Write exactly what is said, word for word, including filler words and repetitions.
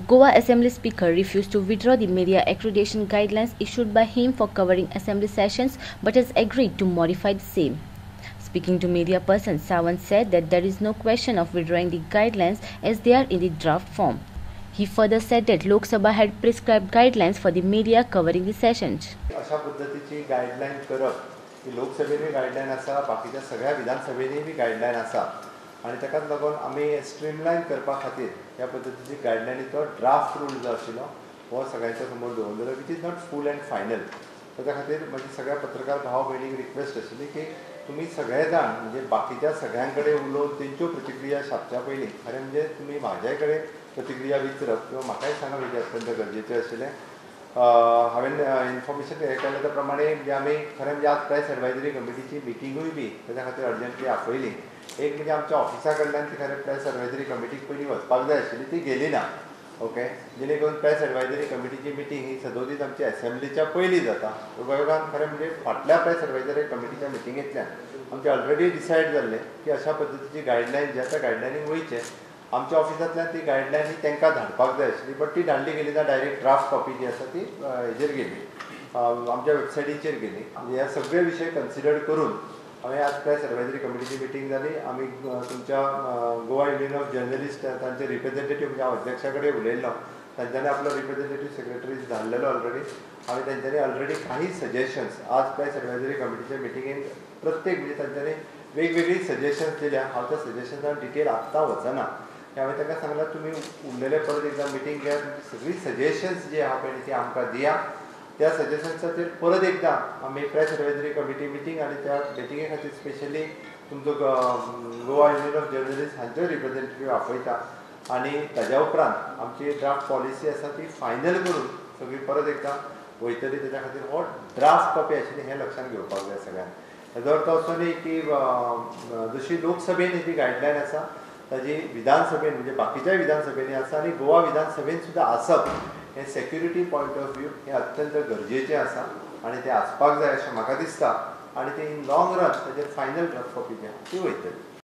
Goa Assembly Speaker refused to withdraw the media accreditation guidelines issued by him for covering Assembly sessions but has agreed to modify the same. Speaking to media person, Sawant said that there is no question of withdrawing the guidelines as they are in the draft form. He further said that Lok Sabha had prescribed guidelines for the media covering the sessions. अशा पद्धतीची guideline करप ही लोकसभेने guideline आसा, बाकीच्या सगळ्या विधानसभेनी बी guideline आसा आणि ताकाच लागून आमी स्ट्रीमलायन करपा खातीर ह्या पद्धतीची गाईडलायनीचो ड्राफ्ट रूल जो आशिल्लो हो सगळ्यांच्या समोर दवरलेलो which is not full and final. ताच्या खातीर म्हजी सगळ्या पत्रकार भाव भयणीक रिक्वेस्ट आशिल्ली की तुम्ही सगळे जाण म्हणजे बाकीच्या सगळ्यांकडे उलोवन तेंच्यो प्रतिक्रिया छापच्या पयलीं खरें म्हणजे तुमी म्हाज्याय कडेन प्रतिक्रिया विचारप किंवा म्हाकाय सांगप हेजें अत्यंत गरजेचें आशिल्लें. हांवें इन्फॉर्मेशन हे केल्या त्या प्रमाणे म्हणजे आमी खरें म्हणजे आज प्रेस एडवायजरी कमिटीची मिटिंगूय बी ताच्या खातीर अर्जंटली आपयली. एक म्हणजे आमच्या ऑफिसा कडल्यान ती खरें प्रेस एडवायजरी कमिटीक पयलीं वचपाक जाय आशिल्ली, ती गेली ना. ओके, जेणे करून प्रेस एडवायजरी कमिटीची मिटींग ही सदोदीत आमची असेंब्लीच्या पयलीं जाता. उपयोगान खरें म्हणजे फाटल्या प्रेस एडवायजरी कमिटीच्या मिटिंगेंतल्यान आमचे ऑलरेडी डिसायड जाल्लें की अशा पद्धतीची गायडलायन ज्या त्या गायडलायनीक वयचें. आमच्या ऑफिसांतल्यान ती गायडलायन ही तांकां धाडपाक जाय आशिल्ली, बट ती धाडली गेली ना डायरेक्ट ड्राफ्ट कॉपी जी आसा ती हेजेर गेली, आमच्या वेबसायटीचेर गेली. हे सगळे विशय कन्सिडर करून हांवें आज प्रेस एडवायजरी कमिटीची मिटींग जाली. आमी तुमच्या गोवा युनियन ऑफ जर्नलिस्ट तांचे रिप्रेझेंटेटीव म्हणजे हांव अध्यक्षा कडेन उलयल्लो, तांच्यांनी आपलो रिप्रेझेंटेटीव सेक्रेटरी धाडलेलो ऑलरेडी. हांवें तांच्यांनी ऑलरेडी काही सजेशन्स आज प्रेस एडवायजरी कमिटीच्या मिटिंगेंत प्रत्येक म्हणजे तांच्यांनी वेगवेगळी सजेशन्स दिल्या. हांव त्या सजेशन्सान डिटेल आत्तां वचना. हांवें तांकां सांगलां तुमी उरलेले परत एकदां मिटींग घेयात, सगळी सजेशन्स जी आहा पळय ती आमकां दिया. त्या सजेशन्साचेर परत एकदां आमी प्रेस एडवायजरी कमिटी मिटींग आनी त्या मिटिंगे खातीर स्पेशली तुमचो गोवा युनियन ऑफ जर्नलिस्ट हांचो रिप्रेझेंटेटीव आपयता आनी ताज्या उपरांत आमची ड्राफ्ट पॉलिसी आसा ती फायनल करून सगळी परत एकदां वयतली. ताच्या खातीर हो ड्राफ्ट कॉपी आशिल्ली हें लक्षांत घेवपाक जाय सगळ्यांक. हेजो अर्थ असो न्ही की जशी लोकसभेन ही गायडलायन आसा ताजी विधानसभेन म्हणजे बाकीच्या विधानसभेनी आसा आनी गोवा विधानसभेन सुद्दां आसप हें सेक्युरिटी पॉयंट ऑफ व्यू हें अत्यंत गरजेचें आसा आनी तें आसपाक जाय अशें म्हाका दिसता. आनी तें इन लाँग रन ताजेर फायनल ड्राफ्ट कॉपी जी आहा ती वयतली.